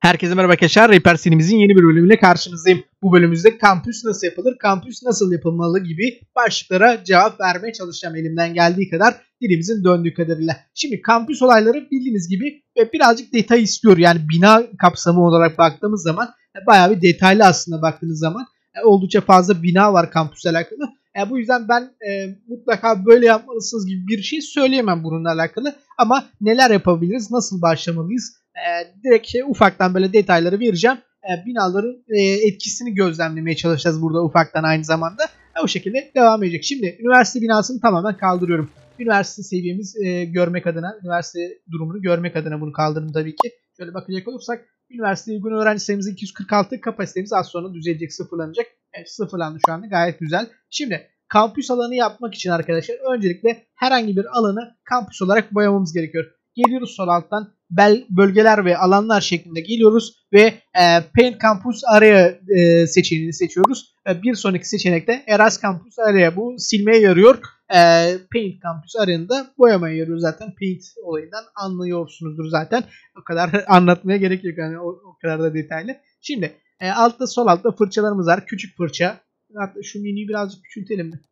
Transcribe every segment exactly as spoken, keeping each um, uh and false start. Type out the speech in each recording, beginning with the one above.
Herkese merhaba arkadaşlar. Rehber serimizin yeni bir bölümüyle karşınızdayım. Bu bölümümüzde kampüs nasıl yapılır, kampüs nasıl yapılmalı gibi başlıklara cevap vermeye çalışacağım elimden geldiği kadar, dilimizin döndüğü kadarıyla. Şimdi kampüs olayları bildiğiniz gibi birazcık detay istiyor. Yani bina kapsamı olarak baktığımız zaman bayağı bir detaylı aslında baktığınız zaman. Oldukça fazla bina var kampüsle alakalı. E, bu yüzden ben e, mutlaka böyle yapmalısınız gibi bir şey söyleyemem bununla alakalı. Ama neler yapabiliriz, nasıl başlamalıyız? E, direkt şey, ufaktan böyle detayları vereceğim. E, binaların e, etkisini gözlemlemeye çalışacağız burada ufaktan aynı zamanda. E, o şekilde devam edecek. Şimdi üniversite binasını tamamen kaldırıyorum. Üniversite seviyemiz e, görmek adına, üniversite durumunu görmek adına bunu kaldırdım tabii ki. Şöyle bakacak olursak üniversite uygun öğrenci sayımız iki yüz kırk altı, kapasitemiz az sonra düzelecek, sıfırlanacak. Evet, sıfırlandı şu anda, gayet güzel. Şimdi kampüs alanı yapmak için arkadaşlar öncelikle herhangi bir alanı kampüs olarak boyamamız gerekiyor. Geliyoruz sol alttan bel, bölgeler ve alanlar şeklinde geliyoruz ve e, Paint Campus Area e, seçeneğini seçiyoruz. E, bir sonraki seçenekte Erase Campus Area, bu silmeye yarıyor. E, Paint Campus Area'nı da boyamaya yarıyor zaten. Paint olayından anlıyorsunuzdur zaten. O kadar anlatmaya gerek yok yani, o, o kadar da detaylı. Şimdi e, altta sol altta fırçalarımız var. Küçük fırça. Hatta şu miniyi birazcık küçültelim mi?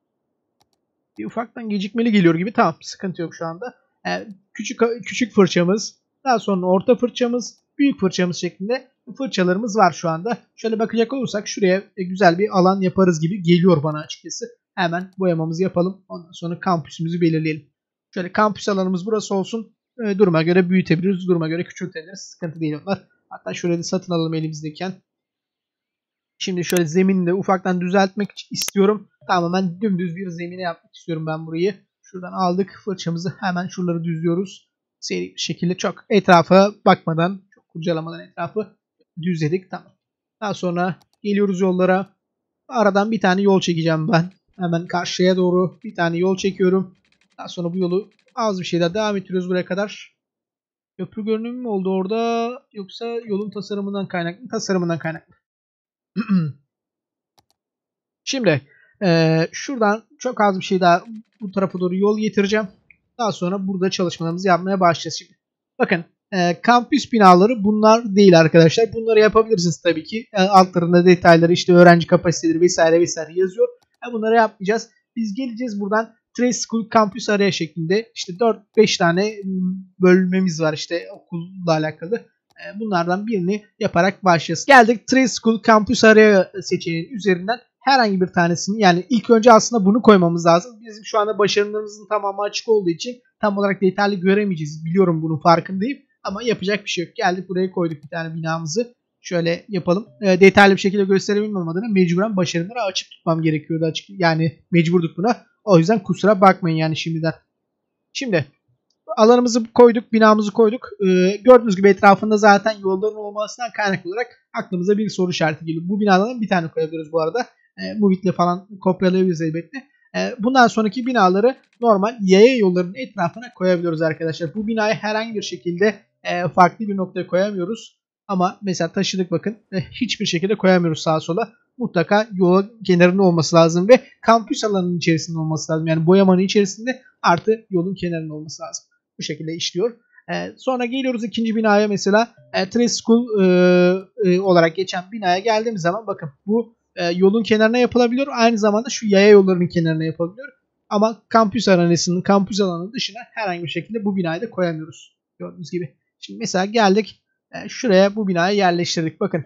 Bir ufaktan gecikmeli geliyor gibi. Tamam, sıkıntı yok şu anda. E, küçük küçük fırçamız, daha sonra orta fırçamız, büyük fırçamız şeklinde fırçalarımız var şu anda. Şöyle bakacak olursak şuraya güzel bir alan yaparız gibi geliyor bana açıkçası. Hemen boyamamızı yapalım. Ondan sonra kampüsümüzü belirleyelim. Şöyle kampüs alanımız burası olsun. E, duruma göre büyütebiliriz, duruma göre küçültebiliriz. Sıkıntı değil onlar. Hatta şurayı da satın alalım elimizdeyken. Şimdi şöyle zemini de ufaktan düzeltmek istiyorum. Tamamen dümdüz bir zemine yapmak istiyorum ben burayı. Şuradan aldık fırçamızı, hemen şuraları düzlüyoruz. Seri bir şekilde, çok etrafa bakmadan, çok kurcalamadan etrafı düzledik. Tamam. Daha sonra geliyoruz yollara. Aradan bir tane yol çekeceğim ben. Hemen karşıya doğru bir tane yol çekiyorum. Daha sonra bu yolu az bir şeyler devam ettiriyoruz buraya kadar. Köprü görünümü mü oldu orada, yoksa yolun tasarımından kaynaklı? Tasarımından kaynaklı. Şimdi e, şuradan çok az bir şey daha bu tarafa doğru yol getireceğim. Daha sonra burada çalışmalarımızı yapmaya başlayacağız. Şimdi bakın, e, kampüs binaları bunlar değil arkadaşlar. Bunları yapabilirsiniz tabii ki. E, altlarında detayları, işte öğrenci kapasiteleri vesaire vesaire yazıyor. E, bunları yapmayacağız. Biz geleceğiz buradan Trace School Campus Area şeklinde, işte dört beş tane bölmemiz var işte okulla alakalı. Bunlardan birini yaparak başlayacağız. Geldik Trace School Campus Area seçeneğinin üzerinden herhangi bir tanesini, yani ilk önce aslında bunu koymamız lazım. Bizim şu anda başarılarımızın tamamı açık olduğu için tam olarak detaylı göremeyeceğiz. Biliyorum, bunun farkındayım. Ama yapacak bir şey yok. Geldik buraya koyduk bir tane binamızı. Şöyle yapalım. E, detaylı bir şekilde gösterebilmem adına mecburen başarıları açık tutmam gerekiyordu. Açık, yani mecburduk buna. O yüzden kusura bakmayın yani şimdiden. Şimdi alanımızı koyduk, binamızı koyduk. Ee, gördüğünüz gibi etrafında zaten yolların olmasından kaynaklı olarak aklımıza bir soru işareti geliyor. Bu binadan bir tane koyabiliriz bu arada. E, Movit'le falan kopyalayabiliriz elbette. E, bundan sonraki binaları normal yaya yollarının etrafına koyabiliyoruz arkadaşlar. Bu binayı herhangi bir şekilde e, farklı bir noktaya koyamıyoruz. Ama mesela taşıdık bakın. E, hiçbir şekilde koyamıyoruz sağa sola. Mutlaka yol kenarında olması lazım ve kampüs alanının içerisinde olması lazım. Yani boyamanın içerisinde artı yolun kenarında olması lazım. Bu şekilde işliyor. Ee, sonra geliyoruz ikinci binaya, mesela e, Trace School e, e, olarak geçen binaya geldiğimiz zaman bakın bu e, yolun kenarına yapılabiliyor. Aynı zamanda şu yaya yollarının kenarına yapılabiliyor. Ama kampüs aranasının, kampüs alanının dışına herhangi bir şekilde bu binayı da koyamıyoruz. Gördüğünüz gibi. Şimdi mesela geldik e, şuraya, bu binayı yerleştirdik. Bakın.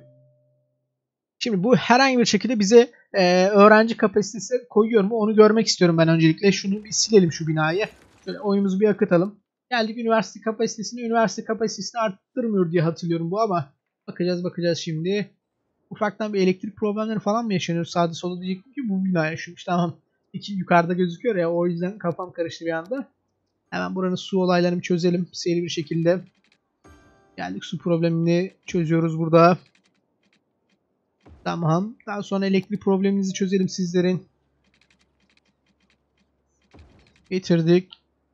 Şimdi bu herhangi bir şekilde bize e, öğrenci kapasitesi koyuyor mu onu görmek istiyorum ben öncelikle. Şunu bir silelim, şu binayı. Şöyle oyunumuzu bir akıtalım. Geldik üniversite kapasitesini. Üniversite kapasitesini arttırmıyor diye hatırlıyorum bu, ama bakacağız bakacağız şimdi. Ufaktan bir elektrik problemleri falan mı yaşanıyor? Sağda solda diyecektim ki bu bina yaşamış. Tamam. İki yukarıda gözüküyor ya, o yüzden kafam karıştı bir anda. Hemen buranın su olaylarını çözelim seri bir şekilde. Geldik, su problemini çözüyoruz burada. Tamam. Daha sonra elektrik probleminizi çözelim sizlerin. Getirdik.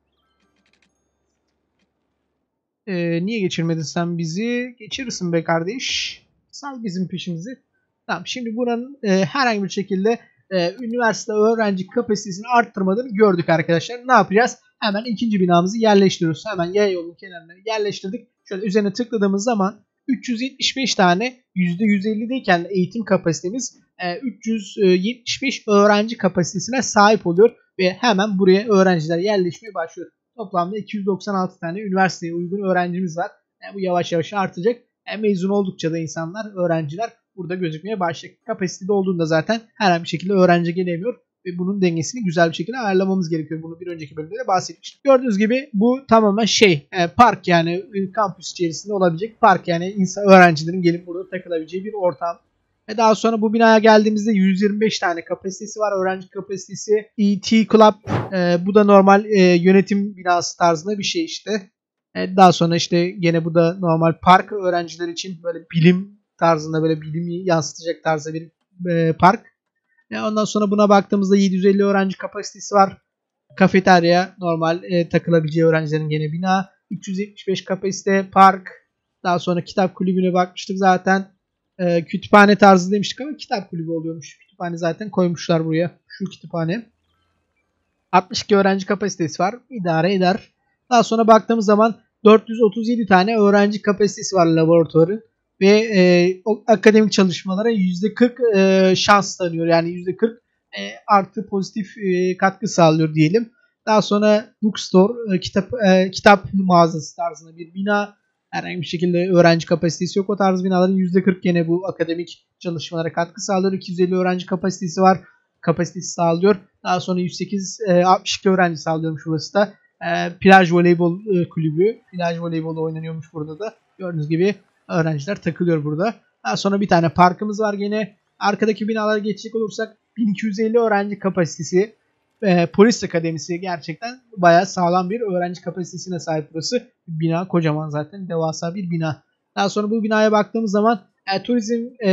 Ee, niye geçirmedin sen bizi? Geçirirsin be kardeş. Sal bizim peşimizi. Tamam, şimdi buranın e, herhangi bir şekilde e, üniversite öğrenci kapasitesini arttırmadığını gördük arkadaşlar. Ne yapacağız? Hemen ikinci binamızı yerleştiriyoruz. Hemen yaya yolunun kenarına yerleştirdik. Şöyle üzerine tıkladığımız zaman üç yüz yetmiş beş tane yüzde yüz ellideyken eğitim kapasitemiz e, üç yüz yetmiş beş öğrenci kapasitesine sahip oluyor ve hemen buraya öğrenciler yerleşmeye başlıyor. Toplamda iki yüz doksan altı tane üniversiteye uygun öğrencimiz var. E, bu yavaş yavaş artacak. E, mezun oldukça da insanlar, öğrenciler burada gözükmeye başlayacak. Kapasitede olduğunda zaten herhangi bir şekilde öğrenci gelemiyor. Ve bunun dengesini güzel bir şekilde ayarlamamız gerekiyor. Bunu bir önceki bölümde de bahsetmiştik. Gördüğünüz gibi bu tamamen şey e, park, yani e, kampüs içerisinde olabilecek park, yani insan, öğrencilerin gelip burada takılabileceği bir ortam. Ve daha sonra bu binaya geldiğimizde yüz yirmi beş tane kapasitesi var. Öğrenci kapasitesi. E T Club, e, bu da normal e, yönetim binası tarzında bir şey işte. E, daha sonra işte gene bu da normal park, öğrenciler için böyle bilim tarzında, böyle bilimi yansıtacak tarzda bir e, park. Ondan sonra buna baktığımızda yedi yüz elli öğrenci kapasitesi var. Kafeterya, normal e, takılabileceği öğrencilerin gene bina. üç yüz yetmiş beş kapasite park. Daha sonra kitap kulübüne bakmıştık zaten. E, kütüphane tarzı demiştik ama kitap kulübü oluyormuş. Kütüphane zaten koymuşlar buraya. Şu kütüphane. altmış iki öğrenci kapasitesi var. İdare eder. Daha sonra baktığımız zaman dört yüz otuz yedi tane öğrenci kapasitesi var laboratuvarın. Ve e, o akademik çalışmalara yüzde kırk e, şans tanıyor. Yani yüzde kırk e, artı pozitif e, katkı sağlıyor diyelim. Daha sonra bookstore, e, kitap e, kitap mağazası tarzında bir bina. Herhangi bir şekilde öğrenci kapasitesi yok. O tarz binaların yüzde kırk gene bu akademik çalışmalara katkı sağlıyor. iki yüz elli öğrenci kapasitesi var. Kapasitesi sağlıyor. Daha sonra yüz sekiz e, altmış iki öğrenci sağlıyormuş burası da. E, plaj voleybol e, kulübü. Plaj voleybolu oynanıyormuş burada da. Gördüğünüz gibi öğrenciler takılıyor burada. Daha sonra bir tane parkımız var gene. Arkadaki binalara geçecek olursak bin iki yüz elli öğrenci kapasitesi. E, polis akademisi, gerçekten bayağı sağlam bir öğrenci kapasitesine sahip burası. Bina kocaman, zaten devasa bir bina. Daha sonra bu binaya baktığımız zaman e, turizm e,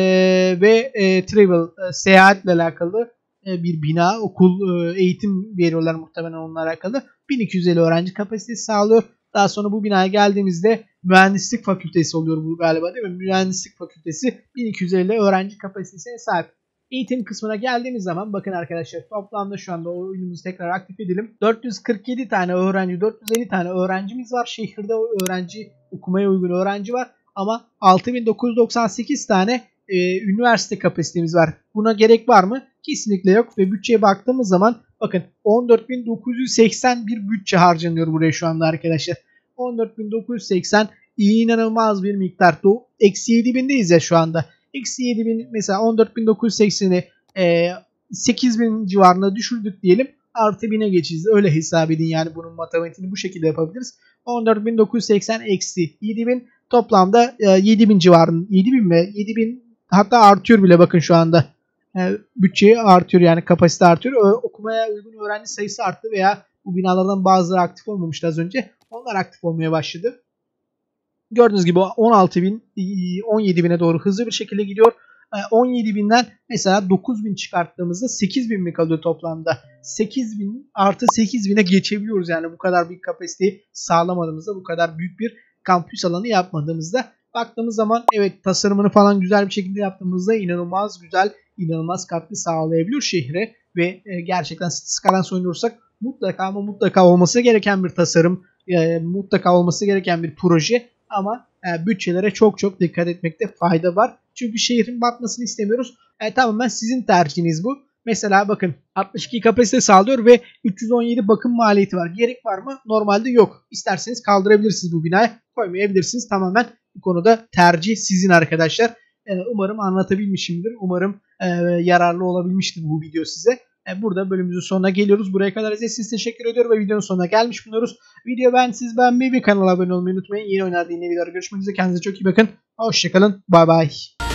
ve e, travel, e, seyahatle alakalı e, bir bina. Okul e, eğitim veriyorlar muhtemelen onunla alakalı. bin iki yüz elli öğrenci kapasitesi sağlıyor. Daha sonra bu binaya geldiğimizde mühendislik fakültesi oluyor bu galiba, değil mi? Mühendislik fakültesi bin iki yüz elli öğrenci kapasitesine sahip. Eğitim kısmına geldiğimiz zaman bakın arkadaşlar, toplamda şu anda oyunumuzu tekrar aktif edelim. dört yüz kırk yedi tane öğrenci, dört yüz elli tane öğrencimiz var. Şehirde öğrenci, okumaya uygun öğrenci var. Ama altı bin dokuz yüz doksan sekiz tane e, üniversite kapasitemiz var. Buna gerek var mı? Kesinlikle yok. Ve bütçeye baktığımız zaman bakın on dört bin dokuz yüz seksen bir bütçe harcanıyor buraya şu anda arkadaşlar. on dört bin dokuz yüz seksen inanılmaz bir miktar. Eksi yedi bindeyiz ya şu anda. Eksi yedi bin, mesela on dört bin dokuz yüz sekseni e, sekiz bin civarına düşürdük diyelim. Artı bine geçeceğiz. Öyle hesap edin, yani bunun matematiğini bu şekilde yapabiliriz. on dört bin dokuz yüz seksen eksi yedi bin, toplamda e, yedi bin civarında. yedi bin mi? yedi bin, hatta artıyor bile bakın şu anda. E, bütçeyi artıyor, yani kapasite artıyor. O, okumaya uygun öğrenci sayısı arttı veya bu binalardan bazıları aktif olmamıştı az önce. Onlar aktif olmaya başladı. Gördüğünüz gibi on altı bin, on yedi bine doğru hızlı bir şekilde gidiyor. on yedi binden mesela dokuz bin çıkarttığımızda sekiz bin mi kalıyor toplamda? sekiz bin artı sekiz bine geçebiliyoruz, yani bu kadar büyük kapasiteyi sağlamadığımızda, bu kadar büyük bir kampüs alanı yapmadığımızda. Baktığımız zaman evet, tasarımını falan güzel bir şekilde yaptığımızda inanılmaz güzel, inanılmaz katkı sağlayabiliyor şehre ve gerçekten Skylines oynuyorsak mutlaka ama mutlaka olması gereken bir tasarım, e, mutlaka olması gereken bir proje. Ama e, bütçelere çok çok dikkat etmekte fayda var. Çünkü şehrin batmasını istemiyoruz. E, tamamen sizin tercihiniz bu. Mesela bakın altmış iki kapasite sağlıyor ve üç yüz on yedi bakım maliyeti var. Gerek var mı? Normalde yok. İsterseniz kaldırabilirsiniz bu binayı. Koymayabilirsiniz. Tamamen bu konuda tercih sizin arkadaşlar. E, umarım anlatabilmişimdir. Umarım e, yararlı olabilmiştir bu video size. Burada bölümümüzün sonuna geliyoruz. Buraya kadar izlediğiniz için teşekkür ediyorum ve videonun sonuna gelmiş bulunuyoruz. Video ben siz beğenmeyi ve kanala abone olmayı unutmayın. Yeni oynar yeni videolarda görüşmek üzere. Kendinize çok iyi bakın. Hoşçakalın. Bay bay.